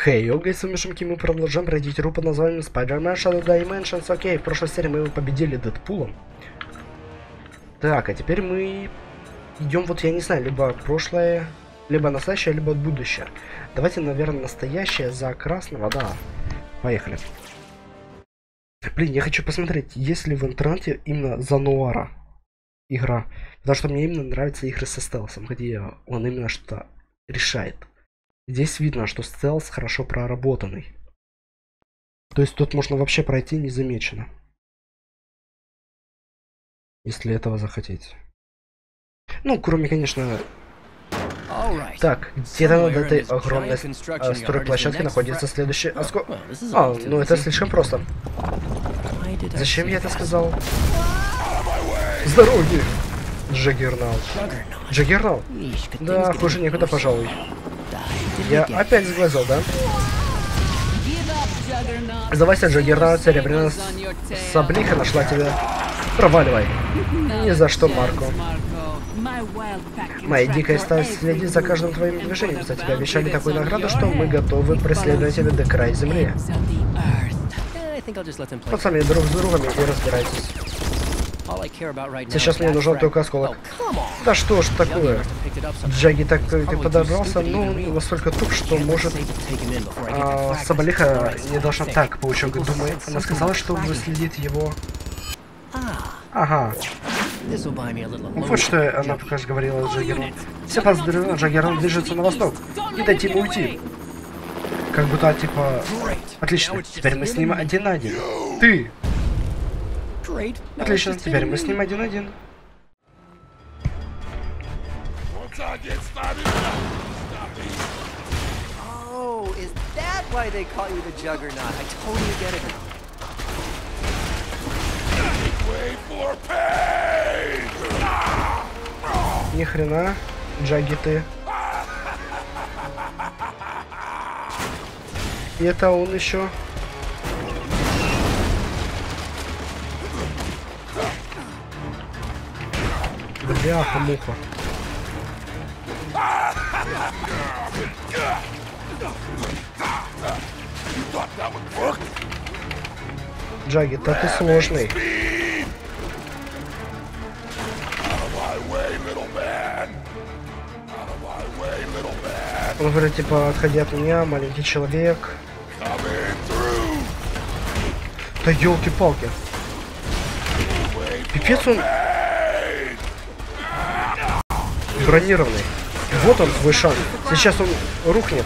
Хей, окей, сумешенки, мы продолжаем пройти игру под названием Spider-Man Shadow Dimensions. Окей, в прошлой серии мы его победили Дэдпулом. Так, а теперь мы идем, вот я не знаю, либо прошлое, либо настоящее, либо будущее. Давайте, наверное, настоящее за красного, да. Поехали. Блин, я хочу посмотреть, есть ли в интернете именно за Нуара игра. Потому что мне именно нравятся игры со стелсом, где он именно что-то решает. Здесь видно, что стелс хорошо проработанный. То есть тут можно вообще пройти незамеченно. Если этого захотеть. Ну, кроме, конечно... Так, где-то над этой огромной стройплощадке находится следующий осколок. А, ну это слишком просто. Зачем я это сказал? С дороги! Джаггернаут. Джаггернаут? Да, хуже некуда, пожалуй. Я опять сглазил, да? Сдавайся, Джаггернаут, серебряная саблиха нашла тебя. Проваливай. Ни за что, Марко. Моя дикая стая следит за каждым твоим движением. За тебя обещали такую награду, что мы готовы преследовать тебя до края земли. Вот сами друг с другом и разбирайтесь. Сейчас мне нужен только осколок. Да что ж такое? Джаги так ты подобрался, ну, настолько туп, что может... Соболиха не должна так, паучок думает. Она сказала, что выследит его... Ага. Вот что она пока же говорила Джаггеру. Все поздравляют, Джаггеру движется на восток. Не дайте ему уйти. Как будто, типа... Отлично, теперь мы с ним один на один. Ты! Отлично, теперь мы с ним один на один. Ни хрена, Джаги ты. И это он еще. Бляха-муха. Джаги, да ты сложный. Он говорит, типа, отходи от меня, маленький человек. Да елки-палки. Пипец он бронированный. Вот он свой шанс. Сейчас он рухнет.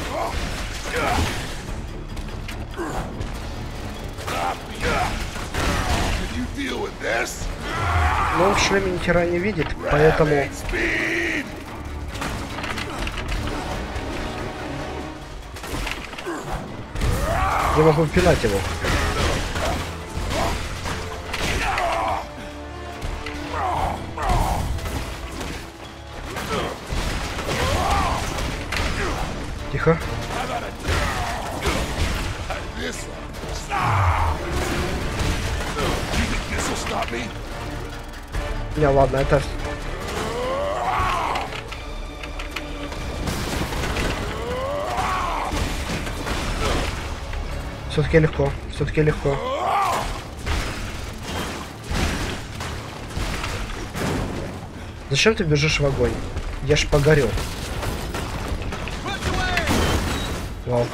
Но он в шлеме ни хера не видит, поэтому... Я могу впинать его. Тихо. Не, ладно, это... Все-таки легко, все-таки легко. Зачем ты бежишь в огонь? Я ж погорел. Вау.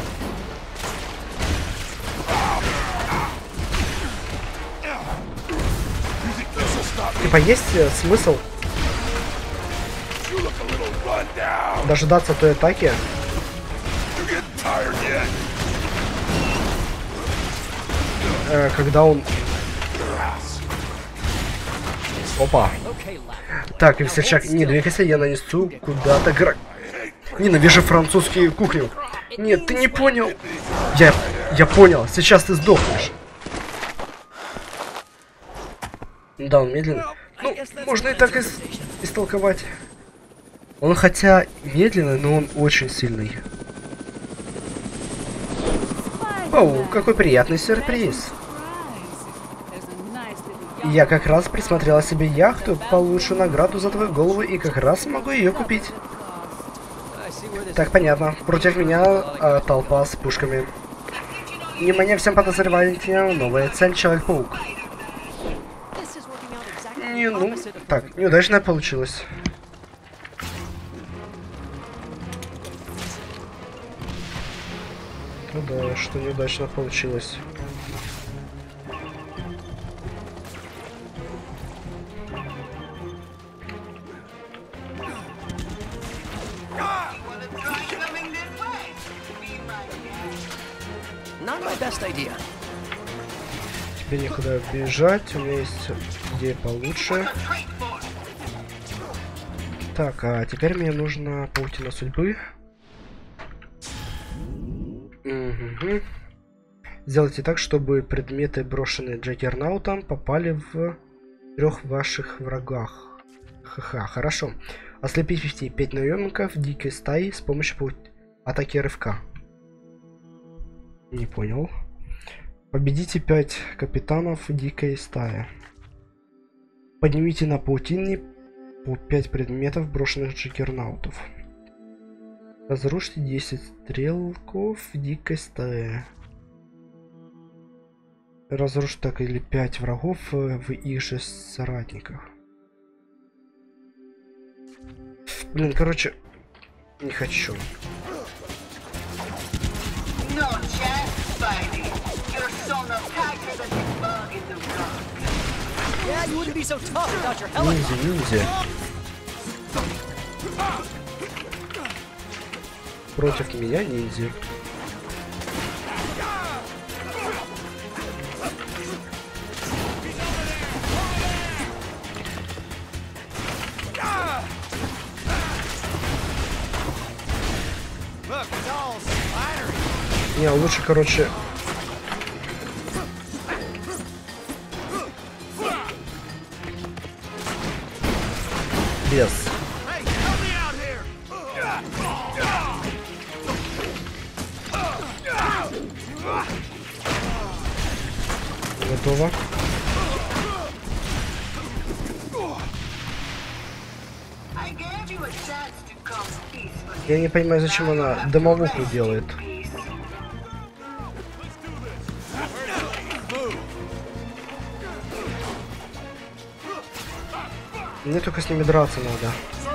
Типа есть смысл дожидаться той атаки? Когда он... Опа. Так, весельчак, не двигайся, я нанесу куда-то Ненавижу французские кухни. Нет, ты не понял. Я понял, сейчас ты сдохнешь. Да, он медленно. Ну, можно и так истолковать. Он хотя медленный, но он очень сильный. Оу, какой приятный сюрприз. Я как раз присмотрела себе яхту, получу награду за твою голову и как раз могу ее купить. Так, понятно. Против меня толпа с пушками. Внимание всем подозреваемым, новая цель Человек-паук. Не, ну, так, неудачно получилось. Ну да, что неудачно получилось. Тебе некуда бежать, у меня есть идея получше. Так, а теперь мне нужно паутина судьбы. Угу. Сделайте так, чтобы предметы, брошенные Джаггернаутом, попали в 3 ваших врагах. Ха-ха, хорошо. Ослепите 5 наемников дикой стаи с помощью атаки рывка. Не понял. Победите 5 капитанов дикой стаи. Поднимите на паутине по 5 предметов, брошенных Джаггернаутов. Разрушите 10 стрелков дикой стаи. Разрушить так или 5 врагов в их же соратниках. Блин, короче, не хочу. Ниндзя. Против меня ниндзя. Не, лучше, короче... Без. Готово. Я не понимаю, зачем она дымовуху делает. Мне только с ними драться надо.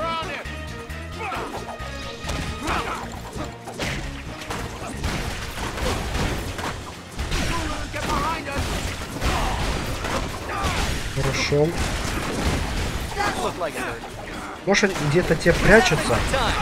Хорошо. Может, где-то те прячутся?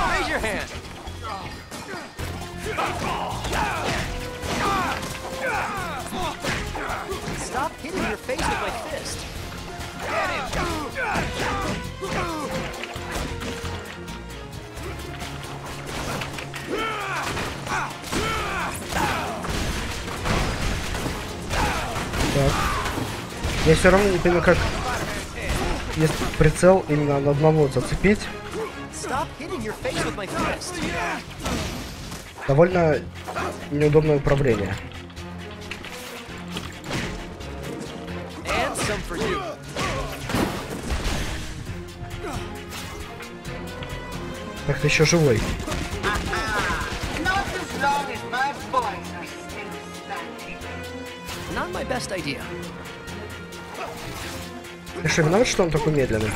Так. Я все равно не понимаю, как есть прицел именно на одного зацепить. Довольно неудобное управление. Так, ты еще живой. Ты что, виноват, что он такой медленный?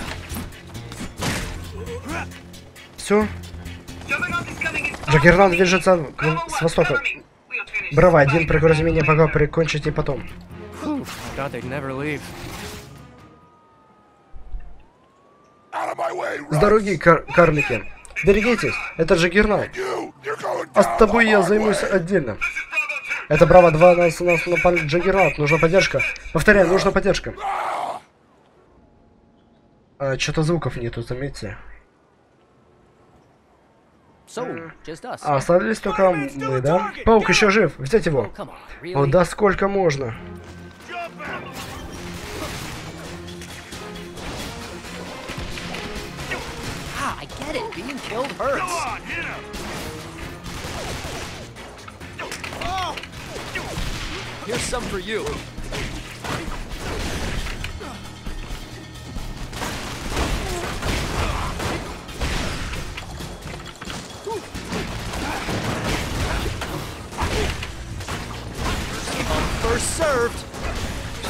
Все. Джаггернаут движется с востока. Браво, один пригрози меня, пока прикончите потом. С дороги, карлики. Берегитесь, это Джаггернаут. А с тобой я займусь отдельно. Это Браво 2, нас напали Джаггернаут, нужна поддержка. Повторяю, нужна поддержка. Что-то звуков нету, заметьте. Остались только мы, да? Паук еще жив, взять его. О, да сколько можно?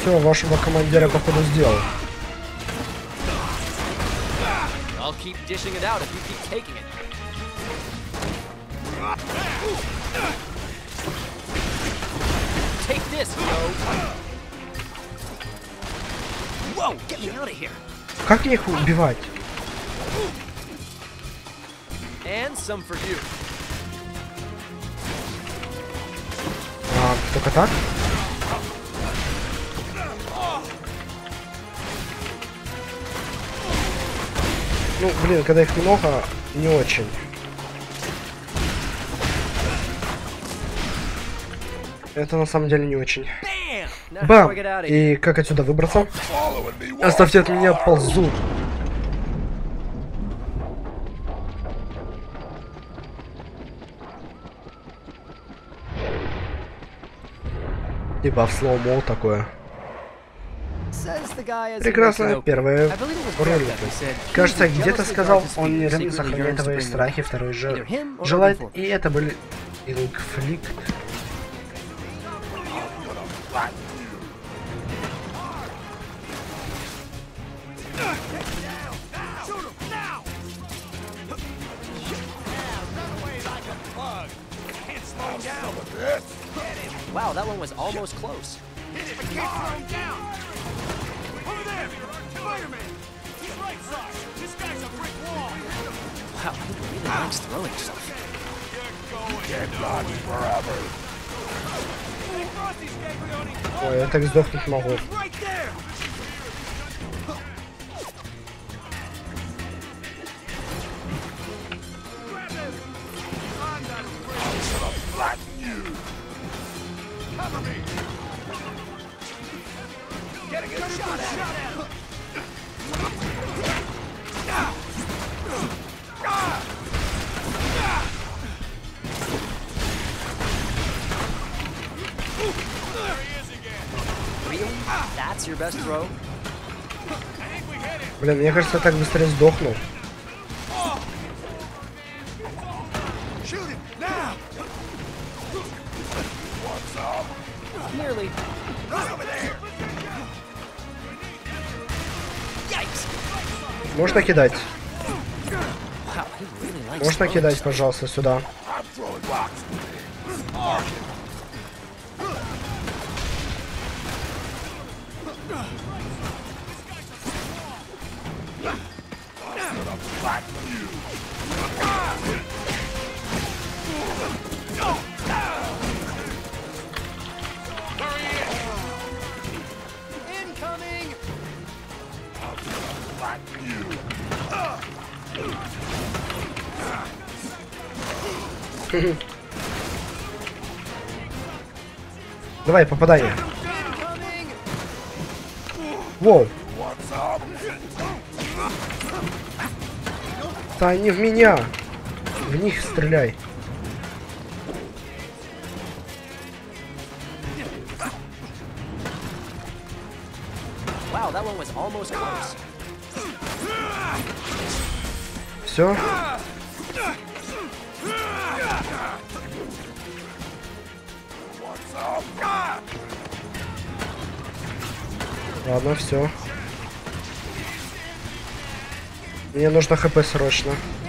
Все, вашего командира походу сделал. Как мне их убивать? Только так? Ну, блин, когда их много, не очень. Это на самом деле не очень. Бам! И как отсюда выбраться? Оставьте от меня, ползу. Типа в слоу-мо такое. Прекрасная первая ролик. Кажется, где-то сказал, он не сохраняет твои страхи, второй же желает, и это были инфликт. Wow, that one was almost close. Wow, he really likes throwing stuff. Ой, я так сдохнуть могу. That's your best throw? Блин, мне кажется, я так быстрее сдохну. Nearly. Можно кидать? Можно кидать, пожалуйста, сюда. Давай, попадание. Воу. Да не в меня. В них стреляй. Wow, that one was almost close. Все. Ладно, все. Мне нужно хп срочно.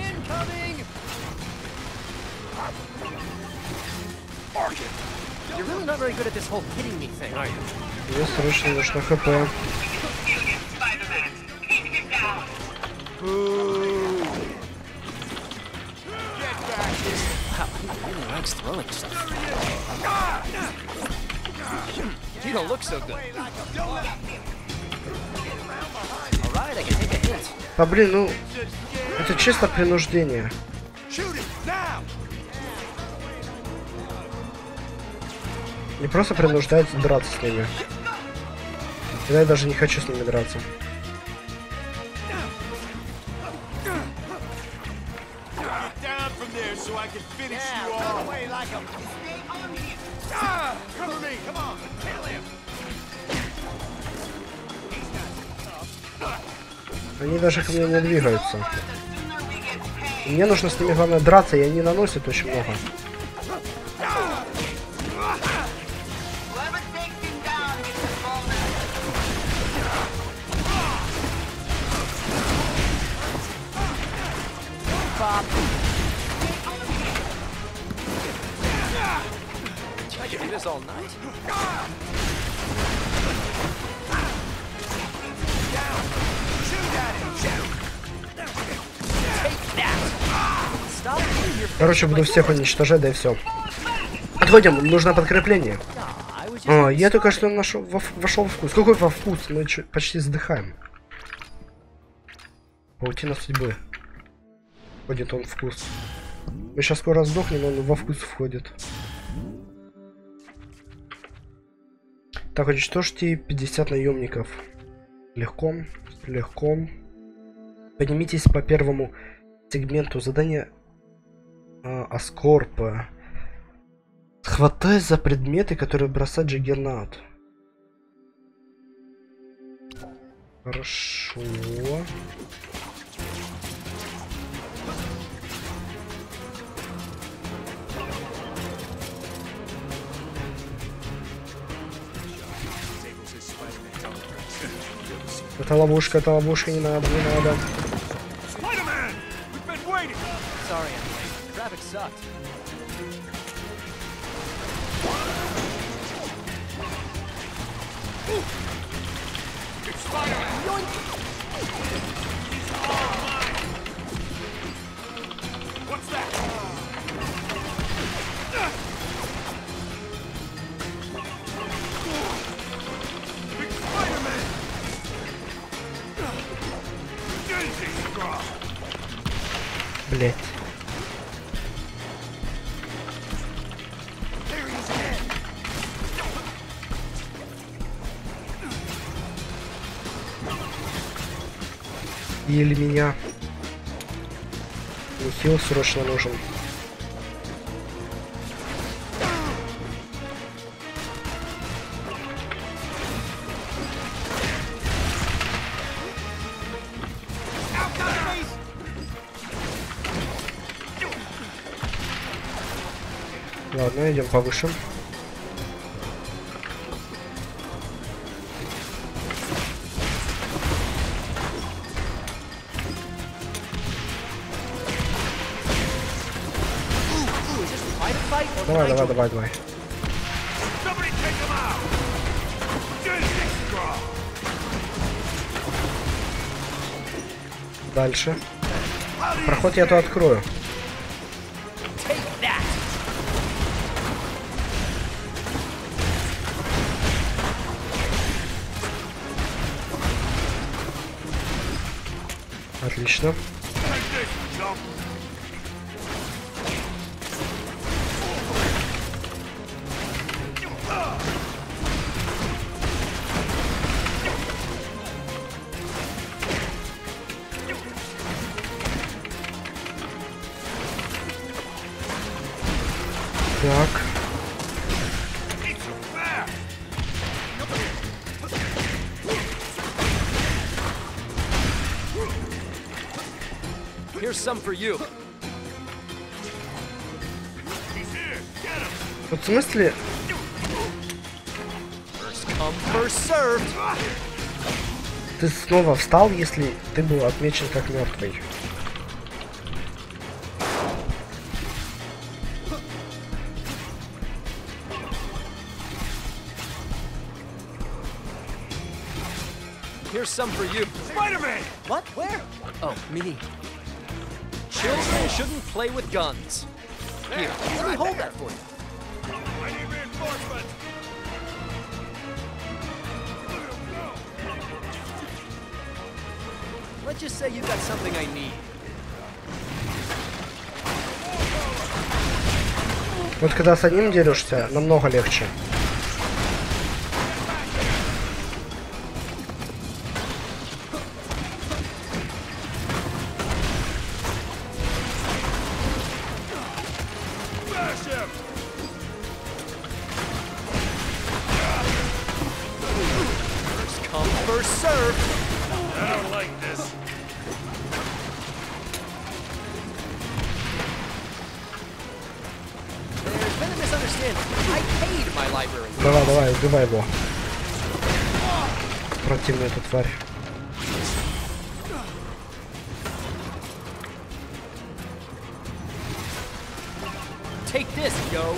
Мне срочно нужно хп. You don't look so good. Alright, I can take a hint. Да блин, ну это чисто принуждение. Не просто принуждать драться с ними. Я даже не хочу с ними драться. Они даже ко мне не двигаются. Мне нужно с ними, главное, драться, и они наносят очень много. Stop. I could do this all night. Короче, буду всех уничтожать, да и все. Отходим, нужно подкрепление. О, я только что вошел в вкус. Какой во вкус? Мы почти задыхаем. Паутина судьбы. Входит он в вкус. Мы сейчас скоро сдохнем, он во вкус входит. Так, уничтожьте 50 наемников. Легко, легко. Поднимитесь по первому сегменту задания Аскорпа. Хватай за предметы, которые бросает Джаггернаут. Хорошо. Это ловушка, не надо, не надо. Sorry, I'm late. Traffic sucked. It's Spider-Man! What's that? Big Spider-Man! Блять. Или меня. Хил срочно нужен. Ладно, идем повыше. Давай. Дальше. Проход я то открою. Отлично. Так. Here's some for you. Вот в смысле? First come, first served. Ты снова встал, если ты был отмечен как мертвый. Here's some for you. Spider-Man! What? Where? Oh, me. Children shouldn't play with guns. Here, let me hold that for you. I need reinforcements! Let's just say you got something I need. Вот когда с одним дерешься, намного легче. First come, first served. I don't like this. There's been a misunderstanding. I paid my library. Давай, убивай его. Противная эта тварь. Take this, yo.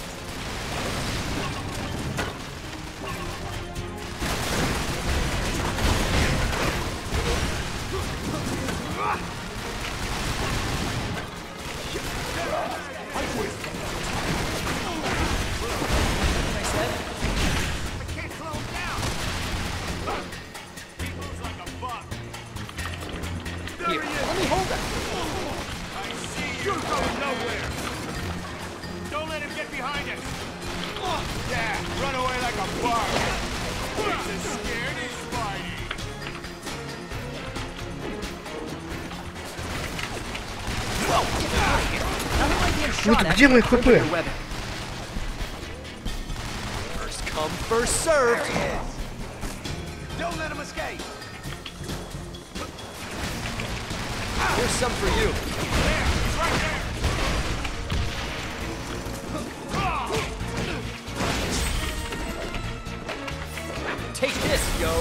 Here, let me hold that. I see you going nowhere. Don't let him get behind us. Yeah, run away like a buck. He's as scared as Spidey. Whoa, get out of here. Nothing like being Вот shot at где by мой a ХП? criminal weapon. First come, first served. Don't let him escape. Here's some for you. There, he's right there. Take this, yo.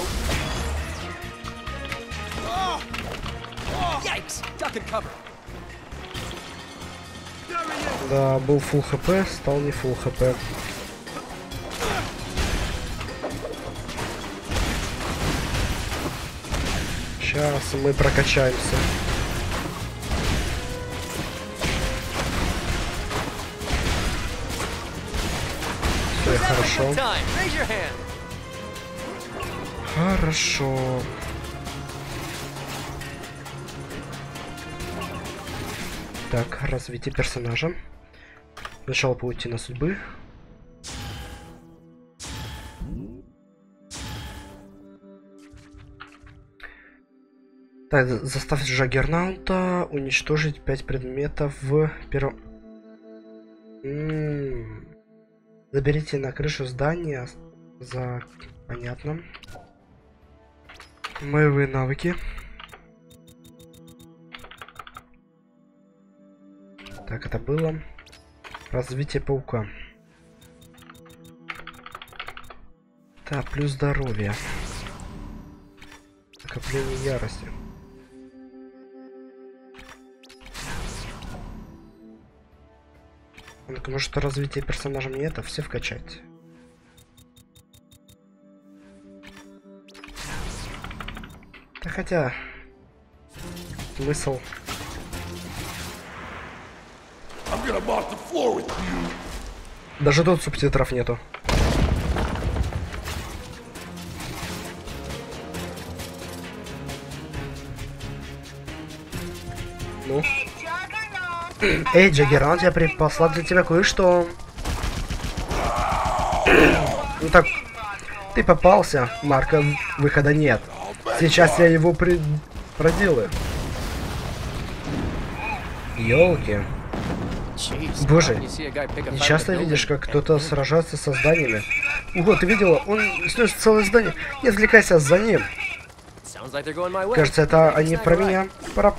Yikes! Duck and cover. Да, был full хп, стал не full хп. Сейчас мы прокачаемся. Все хорошо. Time. Raise your hand. Хорошо. Так, развитие персонажа. Сначала паутина судьбы. Так, заставь Джаггернаута уничтожить 5 предметов в первом... Заберите на крышу здания за... Понятно. Боевые навыки. Так, это было. Развитие паука. Так, плюс здоровье. Накопление ярости. Ну-ка, может, развитие персонажа мне это все вкачать? Да хотя... Смысл... Даже тут субтитров нету. Ну? Эй, Джаггернаут, я послал для тебя кое-что. Ну так, ты попался, Марка, выхода нет. Сейчас я его проделаю. Ёлки. Боже, не часто видишь, как кто-то сражается со зданиями. Ого, ты видела? Он снес целое здание. Не отвлекайся за ним. Кажется, это они про меня. Пора...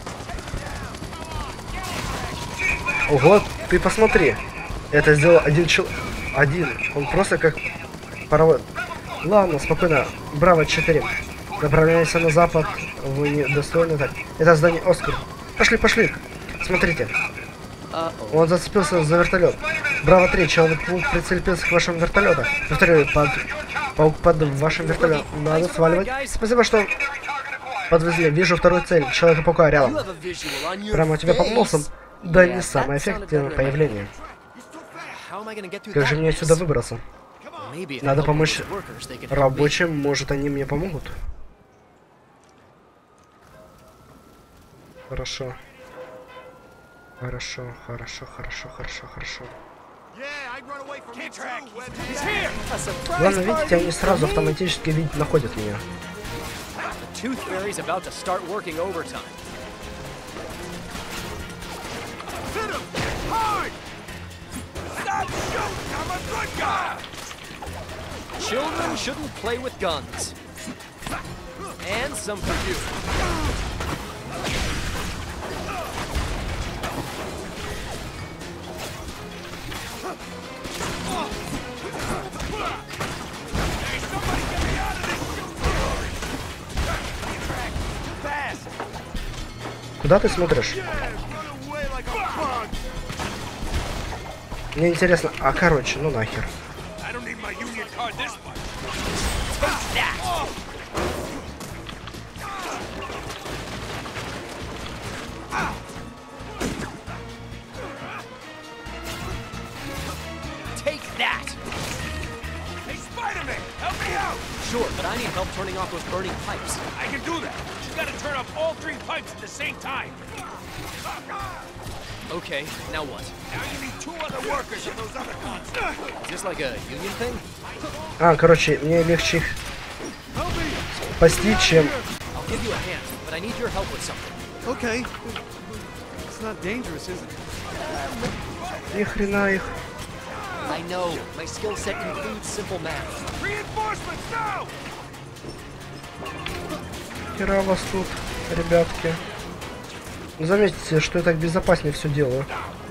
Ого, ты посмотри. Это сделал один человек. Один. Он просто как паровоз. Ладно, спокойно. Браво, 4. Направляемся на запад. Вы не достойны так. Это здание Оскар. Пошли, пошли. Смотрите. Он зацепился за вертолет. Браво 3, Человек-паук прицепился к вашему вертолету. Повторяю, паук под вашим вертолетом. Надо сваливать. Спасибо, что подвезли. Вижу вторую цель. Человека-паука рядом. Прямо у тебя под носом. Да, не самое эффективное появление. Как же мне отсюда выбраться? Надо помочь рабочим, может они мне помогут? Хорошо. Хорошо, хорошо, хорошо, хорошо, хорошо. Главное, видите, они сразу автоматически находят меня. Children shouldn't play with guns. And some for you. Куда ты смотришь? Мне интересно, а короче, ну нахер. I don't need my union card this much. Take that! Take that! Hey, Spider-Man, help me out! Sure, but I need help turning off those burning pipes. I can do that. You gotta turn off all 3 pipes at the same time. Okay, now what? Now you need 2 other workers in those other guns. Is this like a union thing? А, короче, мне легче их Help me! спасти, чем... I'll give you a hand, but I need your help with something. Okay. It's not dangerous, is it? Ни хрена их. I know, my skill set includes simple math. Reinforcements now! Хера вас тут, ребятки. Заметьте, что я так безопаснее все делаю.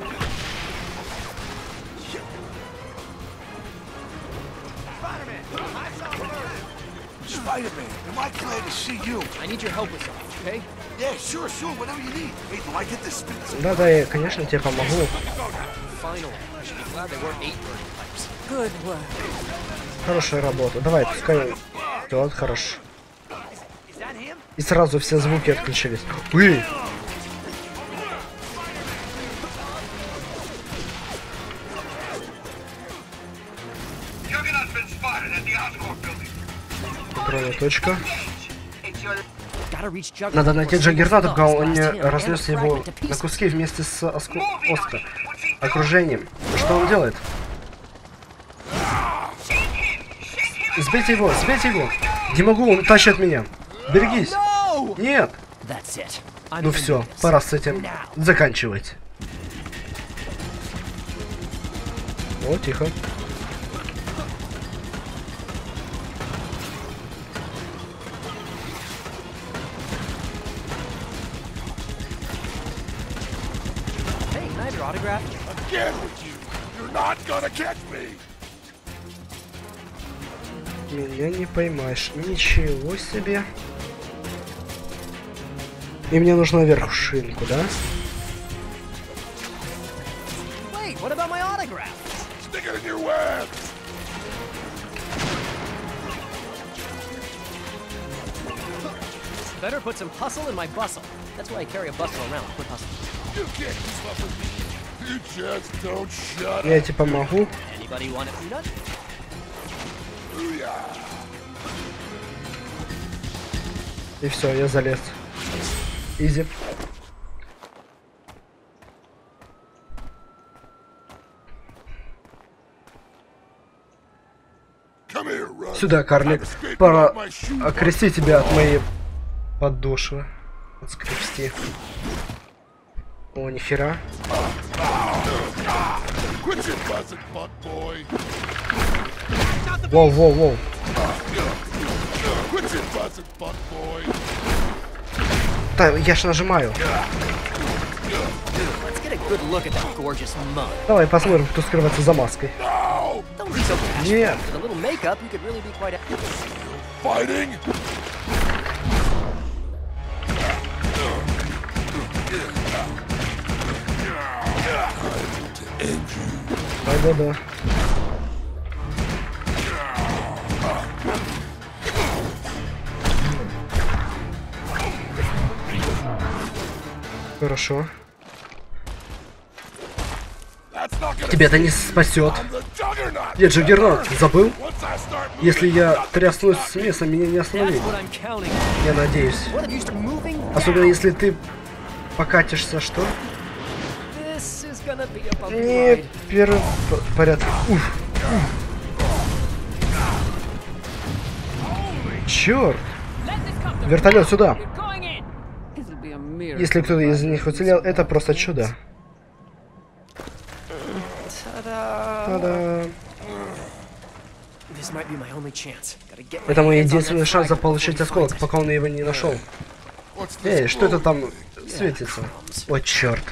Spider-Man, am I glad to see you? I need your help with something, okay? Yeah, sure, whatever you need. Hey, do I get this spin? Да, я, конечно, тебе помогу. Finally, I should be glad there weren't 8 burning pipes. Good work. Хорошая работа. Давай, пускай. Вот, хорошо. Is that him? И сразу все звуки отключились. Ui! Juggernaut's been spotted at the Oscorp building. Контрольная точка. Gotta reach Juggernaut Надо найти before Джаггернаута, пока Sing's он не last hit and разнес a его fragment to на pieces. куски вместе с Оскар. Окружением. Что он делает? Сбейте его, сбейте его! Не могу, он тащит меня. Берегись! No! Нет! That's it. I'm Ну gonna все, do this. пора с этим заканчивать. О, тихо. Hey, can I have your autograph? Again with you. You're not gonna catch me. Меня не поймаешь. Ничего себе. И мне нужна вершинку, да? Wait, what about my autograph? Stick it in your web. Better put some hustle in my bustle. That's why I carry a bustle around. Put hustle. You can't keep up with me. You just don't shut Я тебе помогу. Anybody want a peanut? up. И все, я залез. Изи. Come here, Russ. Сюда, карлик. Пора окрестить тебя от моей подошвы. Отскрести. О, нихера. Quit your buzzing, butt boy. Воу, воу, воу. Quit your buzzing, butt boy. Да, я ж нажимаю. Let's get a good look at that gorgeous mug. Давай посмотрим, кто скрывается за маской. No! Don't be so bashful. Нет. With a little makeup, you could really be quite a... Fighting? Да-да-да. Хорошо. That's not gonna Тебя это не спасет. I'm the Juggernaut. Где Джаггернаут? Забыл? Once I start moving, Если я тряснусь с места, меня не That's остановить. what I'm counting on. Я надеюсь. What if you start moving? Особенно если ты покатишься, что? This is gonna be a bumpy Не ride. первый порядок. Уф. Черт! Вертолет сюда! Если кто-то из них уцелел, это просто чудо. Та-да! This might be my only chance. Gotta get my Это мой hands on единственный that шанс fragment заполучить before he осколок, finds it. пока он его не нашел. what's this Эй, что это glow? там светится? О, черт.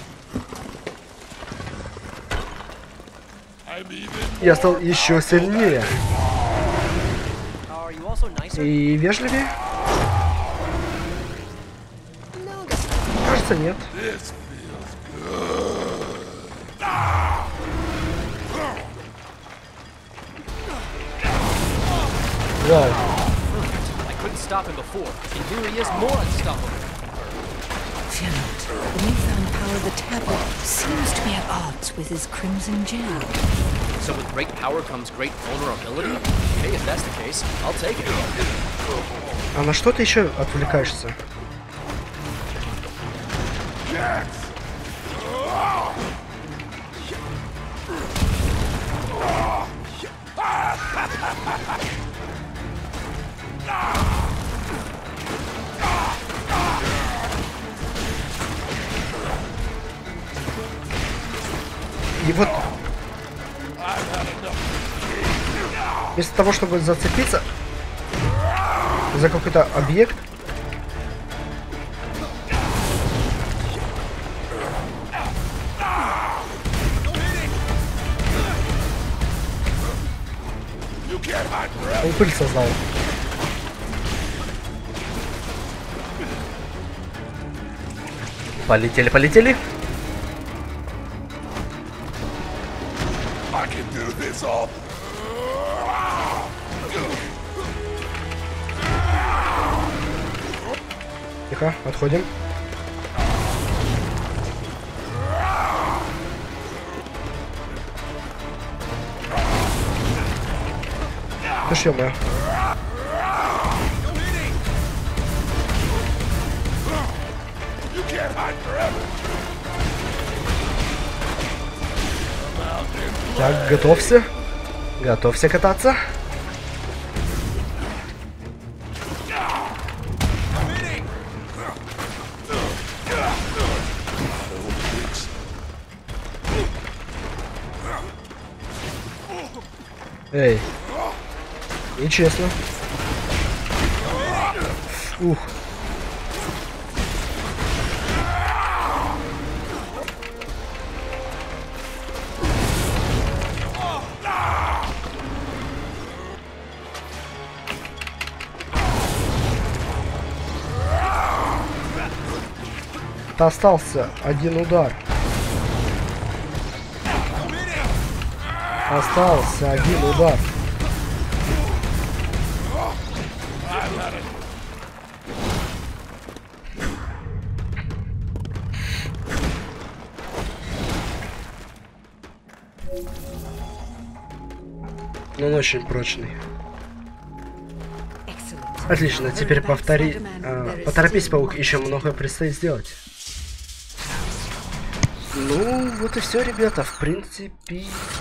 I'm even Я стал еще сильнее. Are you also nicer? И вежливее? No, I guess not. Кажется, нет. this feels good. Вау. I couldn't stop him before, and here he is, more unstoppable. Fear not. The newfound power of the tablet seems to be at odds with his crimson gem. So with great power comes great vulnerability? Hey, if that's the case, I'll take it. А на что ты еще отвлекаешься? И вот вместо того, чтобы зацепиться за какой-то объект, он пыль создал. Полетели, полетели. Тихо, отходим. Да что мы? Так, готовься. Готовься кататься. Эй. Нечестно. Ух. Остался один удар. Остался один удар. Но он очень прочный. Отлично, теперь повтори. Поторопись, паук, еще многое предстоит сделать. Ну, вот и все, ребята. В принципе.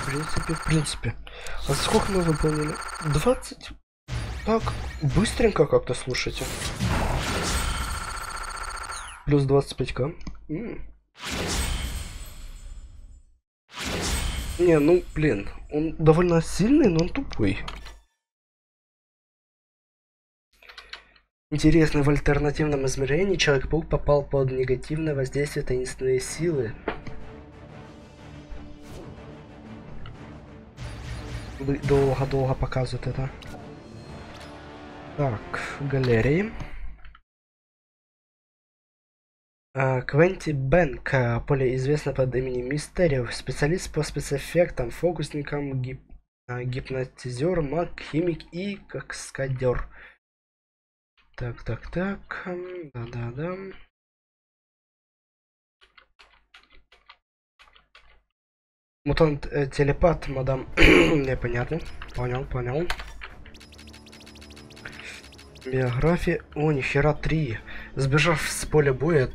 А сколько мы выполнили? 20. Так, быстренько как-то, слушайте. Плюс 25к. Не, ну, блин. Он довольно сильный, но он тупой. Интересно, в альтернативном измерении Человек-паук попал под негативное воздействие таинственной силы. Долго-долго показывают это. Так, галереи. Квенти Бэнк, более известный под именем Мистерио, специалист по спецэффектам, фокусникам, гипнотизер, маг, химик и каскадер. Так. Да. Мутант телепат, мадам. Непонятно. Понял. Биография. О, нихера 3. Сбежав с поля боя,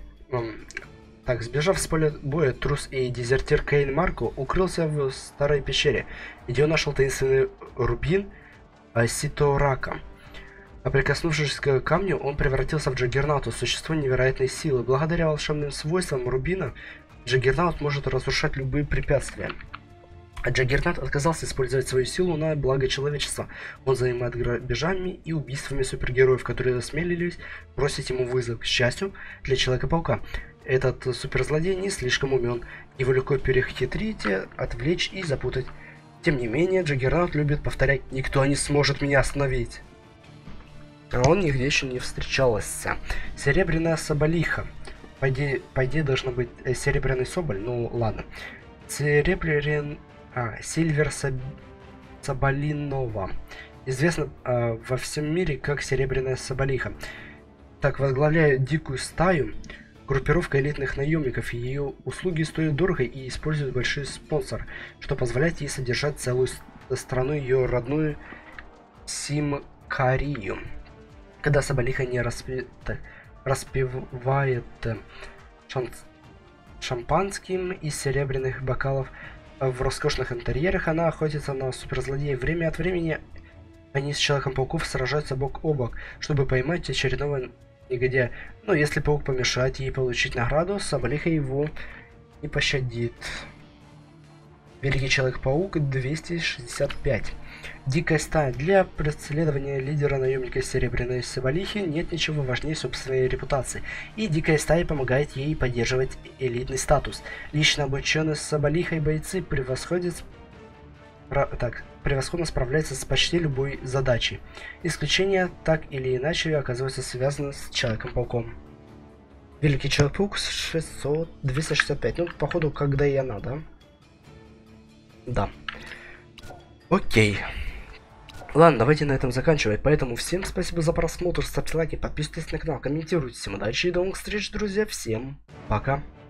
трус и дезертир Кейн Марко укрылся в старой пещере, где он нашел таинственный рубин Ситорака. А прикоснувшись к камню, он превратился в Джаггернаута, существо невероятной силы. Благодаря волшебным свойствам рубина, Джаггернаут может разрушать любые препятствия. А Джаггернаут отказался использовать свою силу на благо человечества. Он занимает грабежами и убийствами супергероев, которые осмелились бросить ему вызов. К счастью для Человека-паука, этот суперзлодей не слишком умен. Его легко перехитрить, отвлечь и запутать. Тем не менее, Джаггернаут любит повторять: «Никто не сможет меня остановить». А он нигде еще не встречался. Серебряная соболиха. По идее должна быть серебряный соболь, ну ладно. Сильвер Соболинова. известна во всем мире как Серебряная Соболиха. Так, возглавляет дикую стаю, группировка элитных наемников. Ее услуги стоят дорого и используют большой спонсор, что позволяет ей содержать целую страну, ее родную Симкарию. Когда Соболиха не распивает шампанским из серебряных бокалов в роскошных интерьерах, она охотится на суперзлодеев. Время от времени они с Человеком-пауком сражаются бок о бок, чтобы поймать очередного негодяя. Но если паук помешает ей получить награду, Соболиха его не пощадит. Великий Человек-паук 265. Дикая стая. Для преследования лидера наемника Серебряной Соболихи нет ничего важнее собственной репутации, и Дикая стая помогает ей поддерживать элитный статус. Лично обученные Соболихой бойцы превосходно справляются с почти любой задачей. Исключения так или иначе оказываются связаны с Человеком-пауком. Великий Человек-паук 265. Ну, походу, когда и она, да? Да. Окей. Ладно, давайте на этом заканчивать. Поэтому всем спасибо за просмотр, ставьте лайки, подписывайтесь на канал, комментируйте. Всем удачи и до новых встреч, друзья. Всем пока.